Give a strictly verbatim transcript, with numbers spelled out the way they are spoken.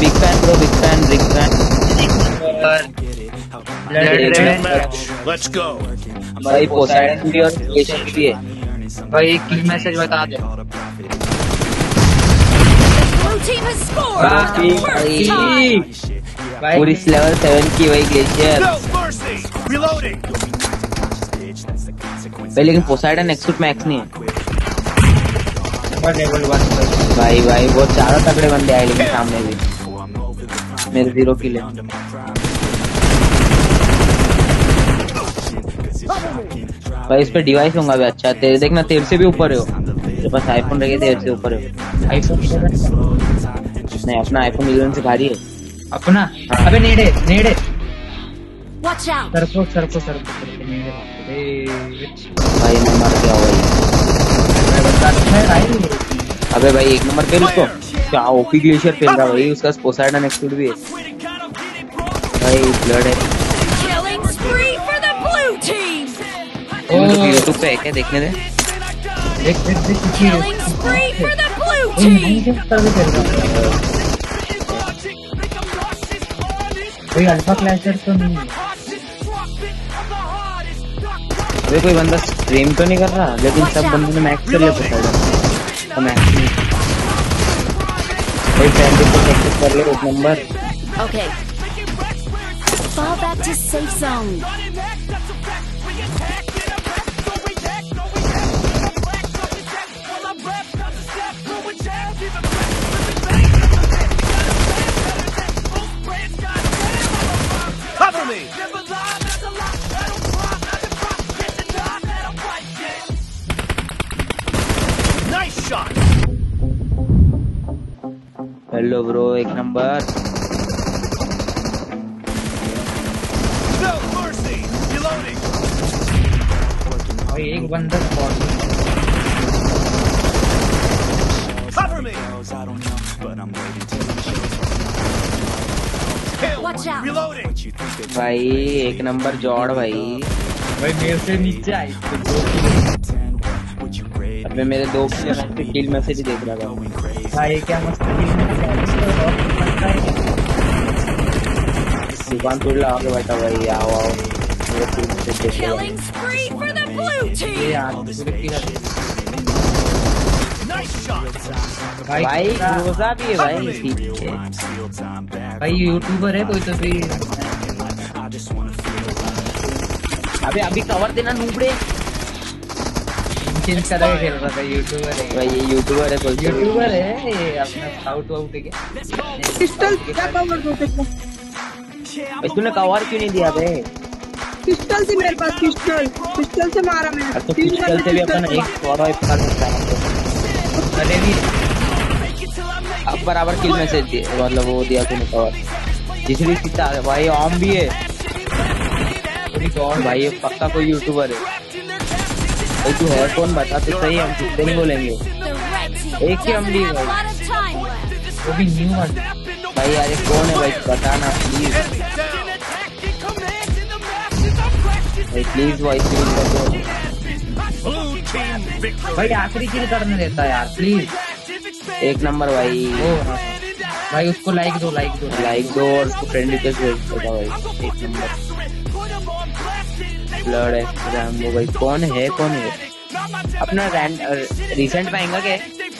Big fan bro, big fan, big fan. Let's go भाई Poseidon भी और creation भी है भाई। एक किल मैसेज बता दे भाई। पूरी लेवल सेवन की वही ग्लेशियर भाई, लेकिन पोसाइडन एक्सूट में एक्स नहीं है लेवल वन भाई। भाई वो चारों तगड़े बंदे आए, लेकिन सामने भी मेरे जीरो किल है भाई। इस पे डिवाइस होगा भी अच्छा, तेरे देखना तेरे से भी ऊपर हो, तेरे पास आईफोन रखे तेरे से ऊपर हो। आईफोन नहीं, अपना आईफोन इलेवन से भारी है अपना। अबे नेड़े नेड़े Watch out! सरको सरको सरको सरको नेड़े भाई। मैं मर गया भाई। अबे भाई एक नंबर पे उसको क्या ओपी ग्लेशियर फेल रहा भाई। उसका पोसाइडन एक्सूट भी है भाई। ब्लड है Killing spree for the blue team! YouTube पे है क्या, देखने दे। देख देख देख Killing spree for the blue team! कोई अल्फा क्लैशर तो नहीं है। अबे कोई बंदा स्ट्रीम तो नहीं कर रहा, लेकिन सब बंदों ने मैक्स कर लिया पोसाइडन तो मैक्स नहीं। कोई फैन को प्रोटेक्ट कर ले एक नंबर। Okay. Fall back to safe zone. cover me nice shot hello bro एक नंबर। no mercy reloading भाई एक बंदा spot cover me Watch out. reloading भाई एक नंबर जॉड भाई। भाई मेरे से नीचे आई तो दो अबे मेरे दो किल मैसेज ही देख रहा था भाई। क्या मस्त दुकान तोड़ ला आगे बैठा भाई। आओ आओ मेरे किल मैसेज देख रहा Killing spree for the blue ये team! यार पूरे की nice shot भाई भाई। रोजा भी है भाई ठीक है भाई यूट्यूबर है कोई तो भी। अबे अभी कवर देना नूबड़े। चेंज करा के खेल रहा था। यूट्यूबर है भाई ये यूट्यूबर है बोल यूट्यूबर है ये अपना आउट आउट के पिस्टल क्या कवर दो तेरे भाई तूने कवर क्यों नहीं दिया बे। पिस्टल से मेरे पास पिस्टल पिस्टल से मारा मैंने। अब तो पिस्टल से भी अपन एक फॉलो अप कर सकता है। अरे भी अब बराबर किल मैसेज दिए, मतलब वो दिया तूने कवर। तीसरी सीता भाई ऑम भी है भाई। ये पक्का कोई यूट्यूबर है भाई। तू है कौन बता तो सही, हम कितने नहीं बोलेंगे। The red team एक ही हम doesn't ली have a भाई। lot of time left. वो भी न्यू वन भाई यार ये कौन है भाई, बताना प्लीज भाई। प्लीज वॉइस कर दो blue team victory भाई। आखिरी किल करने देता यार प्लीज। एक नंबर भाई। ओ भाई उसको लाइक दो लाइक दो लाइक दो और उसको फ्रेंड रिक्वेस्ट भेज देता भाई। एक नंबर ब्लड है रैम्बो भाई। कौन है कौन है अपना रिसेंट में आएगा क्या?